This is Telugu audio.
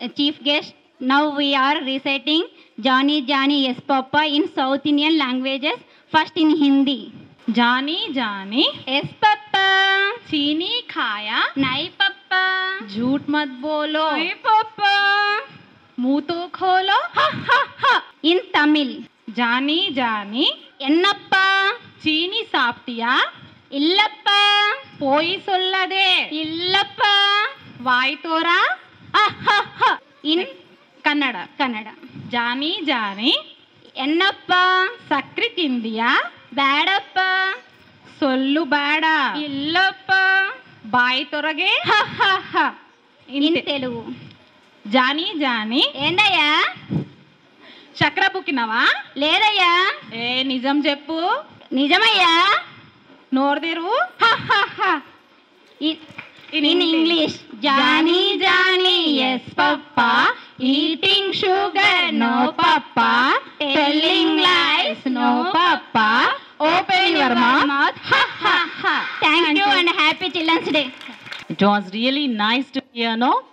chief guest. Now we are reciting Johnny Johnny Yes Papa in South Indian languages. First in Hindi. Johnny Johnny Yes Papa. चीनी खाया नहीं Papa. झूठ मत बोलो नहीं Papa. मुंह तो खोलो Ha ha ha. In Tamil. जानी जानी Ennappa. चीनी साप्टिया Illappa. పోయి సొల్లదే Illappa. వాయి తోరా Ha ha ha. In Kannada Johny Johny Ennappa. సక్రి తిందియా Badappa. సొల్లు బాడా Illappa. బాయి తొరగే Ha ha ha. In ఇంతే. Telugu. జానీ జానీ ఏందయ్యా? చక్ర బుక్కినవా లేదయ్యా. ఏ నిజం చెప్పు నిజమయ్యా. నోరు తెరువు Ha ha ha. In English. Johnny Johnny yes papa, eating sugar no papa, telling lies no papa, open your mouth. Ha ha ha. Thank you and happy Children's Day. It was really nice to hear, no?